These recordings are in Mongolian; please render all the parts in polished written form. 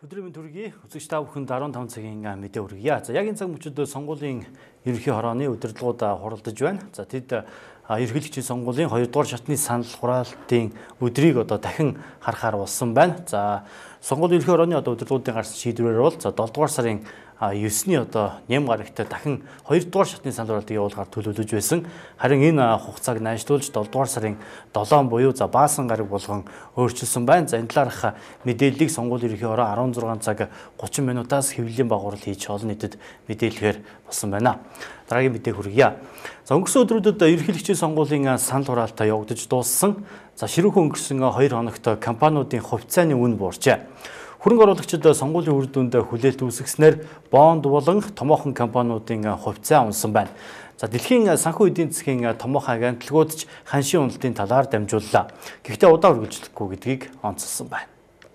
Өдрийн төргий үзэгч та бүхэнд 15 цагийн мэдээ хүргье. За яг энэ цаг мөчид сонгуулийн ерөнхий хорооны удирдлагууд хуралдаж байна. За тэд ерөнхийлөгчийн сонгуулийн 2 дугаар шатны санал хураалтын өдрийг дахин харахаар болсон байна. За сонгуулийн ерөнхий хорооны удирдлагуудын гарсан шийдвэрээр бол 7 дугаар сарын 9-ний ням гарагт дахин 2 дугаар шатны санал хураалтыг явуулахар төлөвлөж байсан. Харин энэ хугацааг найшлуулж 7 дугаар сарын 7 буюу баасан гараг болгон өөрчилсөн байна. За энэ талаарх мэдээллийг сонгуулийн ерөнхий хороо 16 цаг 30 минутаас хэвлэлийн багварал хийж олон нийтэд мэдээлэхээр болсон байна. Дараагийн мэдээ хүргье. За өнгөрсөн өдрүүдэд ерөнхийлөгчийн сонгуулийн санал хураалт явагдаж дууссан. За ширүүхэн өнгөрсөн 2 хоногт компаниудын хувьцааны үн буурчээ. Хөрөнгө оруулагчид сонгуулийн үр дүнд хүлээлт үүсгэснээр бонд болон томоохон компаниудын хувьцаа унсан байна. За дэлхийн санхүү эдийн засгийн томоохон агентлагууд ч ханшийн уналтын талаар дамжууллаа. Гэхдээ удаа үргэлжлэхгүй гэдгийг онцлсан байна.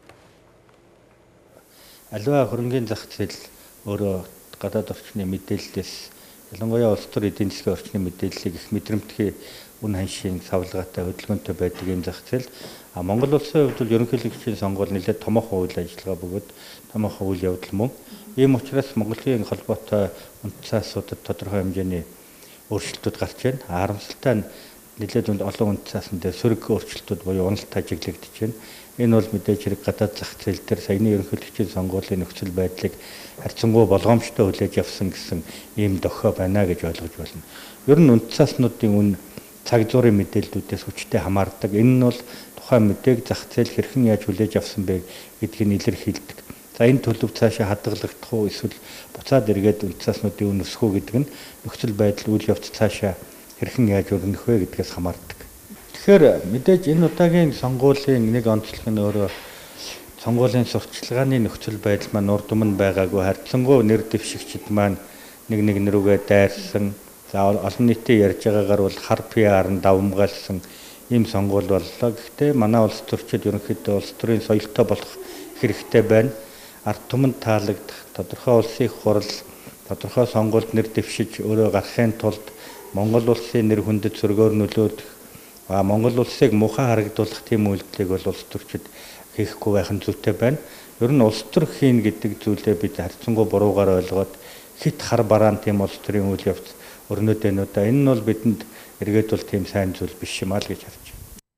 Аливаа хөрөнгөний зах зээл өөрөө гадаад орчны мэдээллээс ялангуяа улс төр эдийн засгийн орчны мэдээллийг их мэдрэмтгий үн ханшийн савлгаатай хөдөлгөөнтэй байдаг энэ зах зээл Монгол улсын хувьд бол ерөнхийлөгчийн сонгуул нэлээд томоохон үйл ажиллагаа бөгөөд томоохон үйл явдал мөн. Ийм учраас Монголын холбоотой үндэсний асуудад тодорхой хэмжээний өөрчлөлтүүд гарч байна. Харамсалтай нь нэлээд олон үндэсний асууданд сөрөг өөрчлөлтүүд буюу уналт ажиглагдж байна. Энэ бол мэдээж хэрэг гадаад зах зээл дээр саяны ерөнхийлөгчийн сонгуулийн нөхцөл байдлыг харьцангуй болгоомжтой хүлээж авсан гэсэн ийм дохио байна гэж ойлгож байна. Ер нь үндэсний асууднуудын үн цаг зуурын мэдээллүүдээс хүчтэй хамаардаг. Энэ нь бол тухайн мэдээг зах зээл хэрхэн яаж хүлээж авсан бэ гэдгийг илэрхийлдэг. За энэ төлөв цаашаа хадгалагдах уу эсвэл буцаад эргээд үндэсний асууднуудын үн өсөх үү гэдэг нь нөхцөл байдал үйл явц цаашаа хэрхэн яаж өрнөх вэ гэдгээс хамаардаг. Тэгэхээр мэдээж энэ удаагийн сонгуулийн нэг онцлог нь өөрөө сонгуулийн сурталчилгааны нөхцөл байдал маань урд өмнө байгаагүй харьцангуй нэр дэвшигчид маань нэг рүүгээ дайрсан. За олон нийтийн ярьж байгаагаар бол хар PR нь давмгаалсан ийм сонгуул боллоо. Гэхдээ манай улс төрчид ерөнхийдөө улс төрийн соёлтой болох хэрэгтэй байна. Ард түмэнд таалагдах тодорхой улсын хурал, тодорхой сонгуульд нэр дэвшиж өөрөө гарахын тулд Монгол улсын нэр хүндэд сөргөөр нөлөөлөх, Монгол улсыг муухай харагдуулах тийм үйлдэлийг бол улс төрчид хийхгүй байх нь зүйтэй байна. Ер нь улс төр хийн гэдэг зүйлээ бид харьцангуй буруугаар ойлгоод хит хар бараан тийм улс төрийн үйл явц өрнөд байна уу да. Энэ нь бол бидэнд эргээд бол тийм сайн зүйл биш юм аа л гэж харж байна.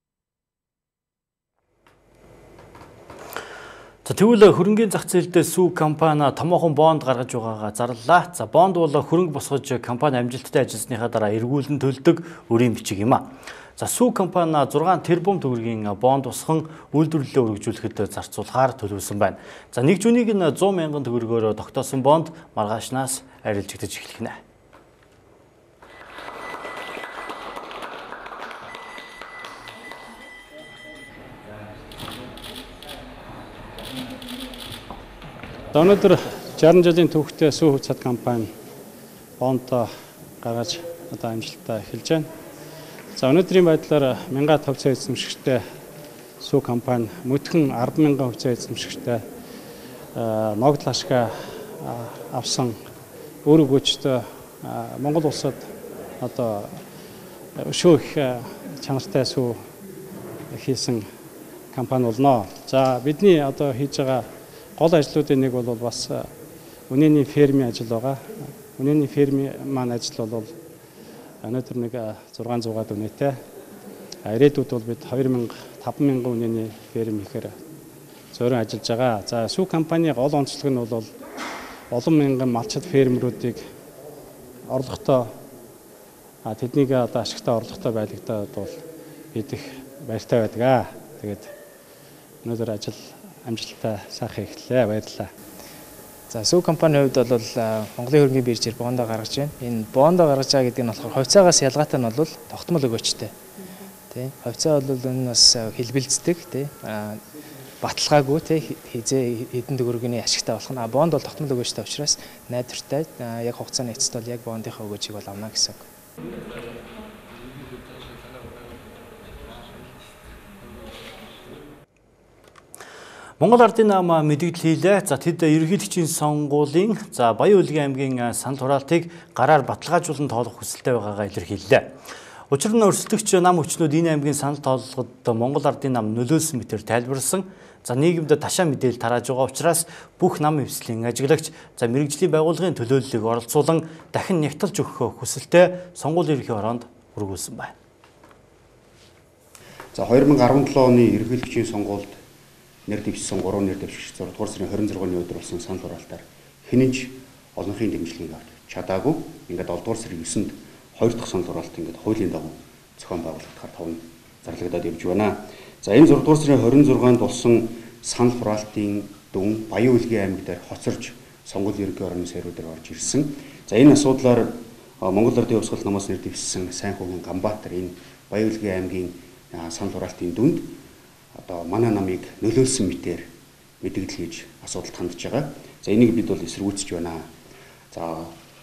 За тэгвэл хөрөнгөний зах зээлдээ сүү компани томоохон бонд гаргаж байгаагаа зарлаа. За бонд бол хөрөнгө босгож компани амжилттай ажилласныхаа дараа эргүүлэн төлдөг өрийн бичиг юм а. За сүү компани 6 тэрбум төгрөгийн бонд босгон үйлдвэрлэлээ өргөжүүлэхэд зарцуулахаар төлөвлөсөн байна. За нэг жүнийг нь 100 мянган төгрөгөөр тогтоосон бонд маргаашнаас арилжигдэж эхлэх нэ. Өнөөдөр 60 жилийн түүхтэй сүү хувьцаат компани бонд гаргаж амжилттай эхэлж байна. За өнөөдрийн байдлаар 1000 хувьцаа эзэмшигчтэй сүү компани мөдхөн 10,000 хувьцаа эзэмшигчтэй ногдол ашгаа авсан өөр өгөөчтэй Монгол улсад өшөө их чанартай сүү хийсэн компани болно. За бидний хийж байгаа гол ажлуудын нэг бол бас үнэний фермийн ажил байгаа. Үнэний фермийн маань ажил бол өнөөдөр нэг 600-аад үнэтэй. Ирээдүйд бол бид 5,000 үнэний ферм хийхээр зорион ажиллаж байгаа. За сүү компани гол онцлог нь бол олон мянган малчид фермерүүдийг орлоготой тэднийг ашигтай орлоготой байлгадаад бол бид их баяртай байдаг. Тэгээд өнөөдөр ажил амжилттай сайхан эхэллээ. Баярлалаа. За сүү компанийн хувьд бол Монголын хөрөнгөний биржээр бондоо гаргаж байна. Энэ бондоо гаргаж байгаа гэдэг нь болохоор хувьцаагаас ялгаатай нь бол тогтмол өгөөчтэй. Тэ. Хувьцаа бол энэ бас хэлбэлцдэг, тэ. Баталгаагүй, тэ. Хизээ хэдэн төгрөгийн ашигтай болох нь. Бонд бол тогтмол өгөөчтэй учраас найдвартай яг хугацааны эцэст бол яг бондынхаа өгөөжийг бол авна гэсэн үг. Монгол Ардын нам мэдээлэл хийлээ. За тэд ерөнхийлөгчийн сонгуулийн Баян Улгийн аймгийн санал хураалтыг гараар баталгаажуулан тоолох хүсэлтэй байгаагаа илэрхийллээ. Учир нь өрсөлдөгч нам хүчнүүд энэ аймгийн санал тооллогод Монгол Ардын нам нөлөөлсөн мэтээр тайлбарласан. За нийгэмд ташаа мэдээлэл тарааж байгаа учраас бүх нам эвслийн ажиглагч мэрэгжлийн байгууллагын төлөөллийг оролцуулан дахин нягтлж өгөх хүсэлтэй сонгуулийн ерөнхий хороонд хүргүүлсэн байна. За 2017 оны ерөнхийлөгчийн сонгуульд нэр дэвшсэн 3 нэр дэвшигч 6 дугаар сарын 26-ны өдөр болсон санал хураалтаар хинэнч олонхын дэмжлэгийг авч чадаагүй. Ингээд 7 дугаар сарын 9-нд 2 дахь санал хураалт ингээд хуулийн дагуу зохион байгуулагдахаар товн зарлагдаад явж байна. За энэ 6 дугаар сарын 26-нд болсон санал хураалтын дүн Баян Улгийн аймаг дээр хоцорж сонгуулийн ерөнхий хорооны сэрүүдээр орж ирсэн. За энэ асуудлаар Монгол Ардын Хувьсгалт намаас нэр дэвшсэн сайн хүүхэн Ганбаатар энэ Баян Улгийн аймгийн санал хураалтын дүнд одоо манай намыг нөлөөлсөн мэтээр мэдээлэл хийж асуудалд хандж байгаа. За энийг бид бол эсэргүүцэж байна. За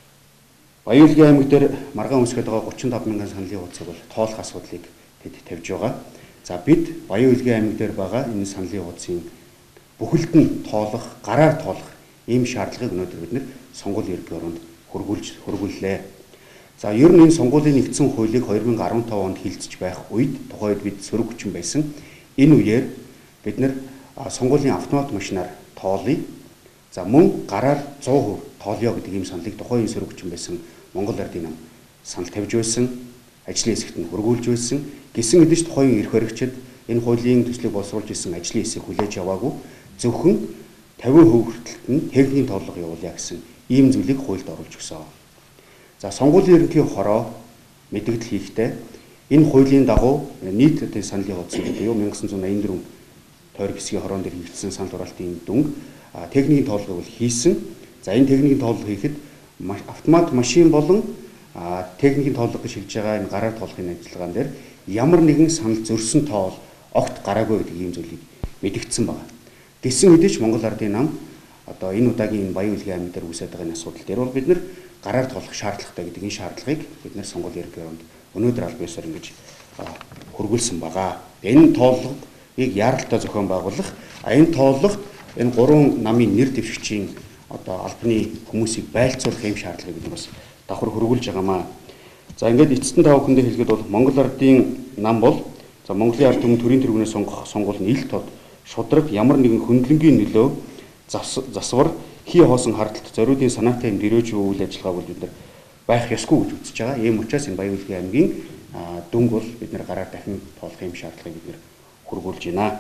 Баян Улгийн аймаг дээр маргаан үүсгэж байгаа 35 мянган саналын хуудсыг бол тоолох асуудлыг бид тавьж байгаа. За бид Баян Улгийн аймаг дээр байгаа энэ саналын хуудсыг бүхэлд нь тоолох, гараар тоолох ийм шаардлагыг өнөөдөр бид нэр сонгуулийн ерөнхий хороонд хөргүүллээ. За ер нь энэ сонгуулийн нэгдсэн хуулийг 2015 онд хилцэж байх үед тухайд бид сөрөг хүчин байсан. Энэ үеэр бид нэр сонгуулийн автомат машинаар тоолъё. За мөн гараар 100% тоолё гэдэг ийм саналыг тухайн сөрөг хүчин байсан Монгол Ардын нам санал тавьж байсан. Ажлын хэсэгт нь хөргүүлж байсан. Гэсэн хэдиж тухайн эрх баригчид энэ хуулийн төслийг боловсруулж исэн ажлын хэсэг хүлээж аваагүй. Зөвхөн 50% хүртэлт нь техникийн тооллого явуулъя гэсэн ийм зүйлийг хуульд оруулж өгсөн. За сонгуулийн ерөнхий хороо мэдээлэл хийхдээ энэ хуулийн дагуу нийт саналын хуудсыг буюу 1984 тойрог хэсгийн хороон дээр хийгдсэн санал хураалтын дүнг техникийн тооллогыг бол хийсэн. За энэ техникийн тооллого хийхэд автомат машин болон техникийн тооллого гэж хэлж байгаа энэ гараар тоолохын ажиллагаан дээр ямар нэгэн санал зөрсөн тоол огт гараагүй гэдэг ийм зүйлийг мэдэгдсэн байна. Гэсэн хэдий ч Монгол Ардын нам одоо энэ удаагийн энэ Баян Улгийн аймаг дээр үүсэж байгаа энэ асуудал дээр бол бид нэр гараар тоолох шаардлагатай гэдэг энэ шаардлагыг бид нэр сонгуулийн ерөнхий хороонд өнөөдөр аль биесээр ингэж хөргүүлсэн байгаа. Энэ тооллогыг яаралтай зохион байгуулах, энэ тооллогт энэ 3 намын нэр дэвшигчийн одоо албаны хүмүүсийг байлцуулах юм шаардлагыг бид бас давхар хөргүүлж байгаамаа. За ингээд эцэстэн та бүхэндээ хэлгээд бол Монгол Ардын нам бол за Монголын ард түмэн төрийн тэргүүнээ сонгох сонгуульд ил тод шудраг ямар нэгэн хөндлөнгийн нөлөө засвар хий хоосон хардталт зориудын санаатай юм дөрөөж үйл ажиллагаа бол бид нар байх ёсгүй гэж үзэж байгаа. Ийм учраас энэ Баян Улгийн аймгийн дүнг бол бид нар гараар дахин тоолох юм шаардлагыг бид нар хөргүүлж байна.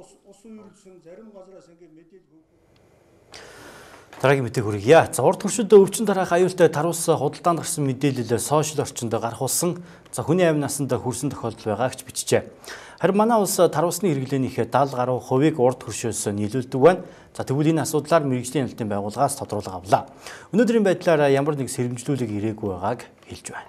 Дараагийн мэдээг хүргье. За урд төршөд өвчин дараах аюултай таруус худалдаанд гарсан мэдээлэл сошиал орчинд гарахулсан хүний амь насанд хүрсэн тохиолдол байгаа гэж бичжээ. Харин манай улс таруусны хэрэглээнийхээ 70 гаруй хувийг урд төршөөс нийлүүлдэг байна. За тэгвэл энэ асуудлаар мэрэгжлийн хяналтын байгууллагаас тодруулга авлаа. Өнөөдрийн байдлаар ямар нэг сэрэмжлүүлэг ирээгүй байгааг хэлж байна.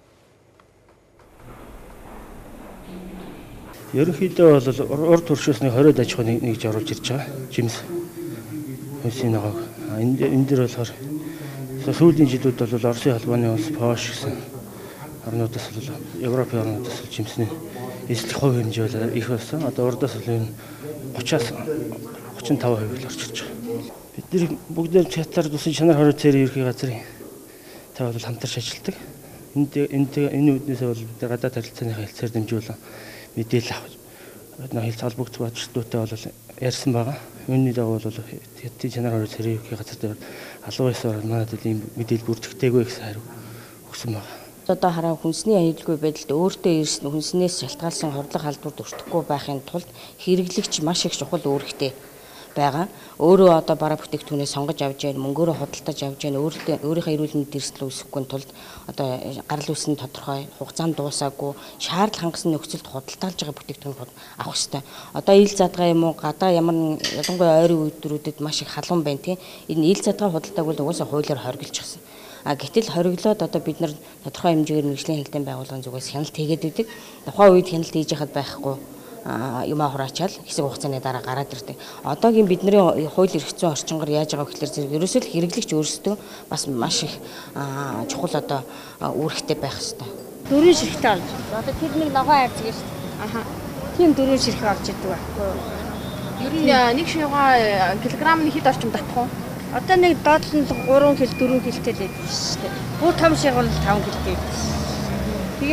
Ерөнхийдөө бол урд төршөөсний 20 аж ахуйн нэгж оруулж ирж байгаа. Жимс хүйсийн ногоог энэ дээр болохоор сүүлийн жилүүд бол Оросын холбооны улс, Польш гэсэн орнуудаас бол Европын орнуудаас жимсний эзлэх хувь хэмжээ бол их болсон. Одоо урдаас бол 30-аас 35% л орж ирж байгаа. Бид нэр бүгдээр чатаар тусын чанар хорой цэрийн ерхий газрын та бол хамтарч ажилладаг. Энэ үднээс бол гадаад харилцааны хэлцээр дэмжүүлэн мэдээлэл авч хэлц холбогдох батчдуудтай бол ярьсан байгаа. Үүний дагуу бол хятадын чанар хорой цэрийн ерхий газар дээр алуу ёсоор манайд ийм мэдээлэл бүртгэдэггүй гэсэн хариу өгсөн байгаа. Одоо хараа хүнсний аюулгүй байдалд өөртөө ирсэн хүнснээс шалтгаалсан хордлого халдварт өртөхгүй байхын тулд хэрэглэгч маш их чухал үүрэгтэй байгаа. Өөрөө одоо бараа бүтээгдэхүүнээ сонгож авч яа, мөнгөөрөө худалдаж авч яа, өөрийнхөө эрүүл мэндийн эрсдэл үүсэхгүй тулд одоо гарал үүсний тодорхой хугацаанд дуусаагүй шаардлага хангасан нөхцөлд худалдаалж байгаа бүтээгдэхүүн авах хэрэгтэй. Одоо ил задгаа юм уу, гадаа ямар ялангуяа ойрын өдрүүдэд маш их халуун байна тийм. Энэ ил задгаа худалдааг бол угаасаа хуулиар хоригдчихсан. Гэтэл хориглоод одоо бид нар тодорхой хэмжээгээр мэрэгжлийн хяналтын байгууллагын зүгээс хяналт хийгээд идэг. Тухайн үед хяналт хийж яхад байхгүй юмаа хураачаал хэсэг хугацааны дараа гараад ирдэг. Одоогийн бидний хууль эрх зүйн орчингоор яаж байгаа гэхээр зэрэг ерөөсөө л хэрэглэгч өөрсдөө бас маш их чухал одоо үүрэгтэй байх хэрэгтэй. Дөрвөн ширхтээ орж. Одоо тэр нэг ногоо хайрцаг шүү дээ. Аха. Тийм дөрвөн ширхэг орж идэг байхгүй юу? Ер нь нэг шугаа килограмм хэд орчим татах уу? Одоо нэг доотлон 3 кг 4 кг-тэй л байдаг шүү дээ. Бүр том шиг бол 5 кг байдаг. Тэгээд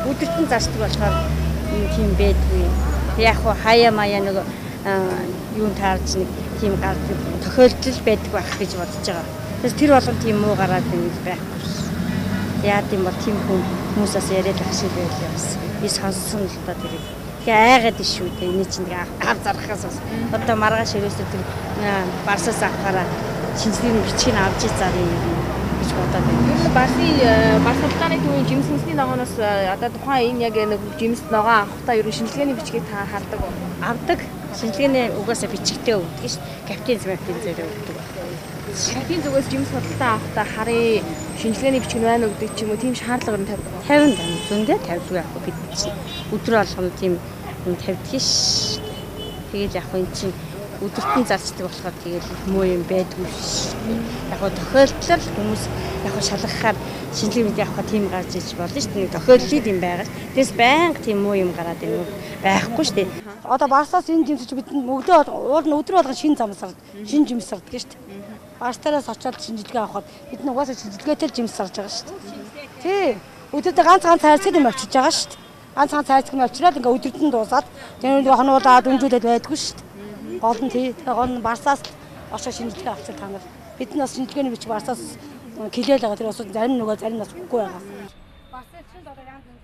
өдөртөн зарчдаг болохоор тийм байдгүй. Яг хуу хаяа маяа нэг юун таарч нэг тийм гардаг тохиолдол байдаг байх гэж бодож байгаа. Тэгэхээр тэр болгон тийм муу гараад байхгүй. Яа тийм бол тийм хүмүүсээс яриад ах шиг байлаа бас. Би сонссон л та тэрийг. Тэгээ айгаад ишүү дээ. Эний чинь ав зарахаас бас. Одоо маргааш ерөөсөө тэр барсаас авахаараа шинжлэгийн бичгийг авч зарыг гэж бодоод байна. Барсалгааны төвийн жимс хүнсний ногооноос одоо тухайн энэ яг нэг жимс ногоо авахтаа ер нь шинжилгээний бичгийг та хардаг уу? Авдаг. Шинжилгээний угаасаа бичгтээ өгдөг ш. Капитан зэрэг өгдөг. Шатийн зүгээс жимс худалдаа авахтаа харъя шинжилгээний бичиг нь байна уу гэдэг ч юм уу тийм шаардлага нь тавьдаг. 50 тань зөндөө 50 яг бид чинь өдрөө болгоно тийм 50 ш. Тэгээд яг энэ чинь өдөртөн зарчдаг болохоор тэгээд муу юм байдгүй ш. Яг тохиолдлол хүмүүс яг шалгахаар шинжилгээ явахад тийм гарч иж болно ш. Нэг тохиолдлууд юм байгаа. Тэрс байнга тийм муу юм гараад ирнэ байхгүй ш. Одоо барсаас энэ жимсч бид мөгдөө уул нь өдрөө болгон шин замсард шин жимсэрдэг ш. Барстараас очиод шинжилгээ авахад бид нь угаасаа шинжилгээтэй л жимс сарж байгаа шүү дээ. Тий. Өдөртөө ганц цайрцаг юм авчиж байгаа шүү дээ. Ганц цайрцаг юм авчираад ингээ өдөртөнд дуусаад тэр хонуулаад өнжүүлээд байдгүй шүү дээ. Гол нь тий. Гол нь барсаас очиод шинжилгээ авчихсан та нар. Бид нь бас шинжилгээний бичиг барсаас килээл байгаа. Тэр бас зарим нөгөө зарим нас үгүй байгаа. Барсаа чинь одоо янз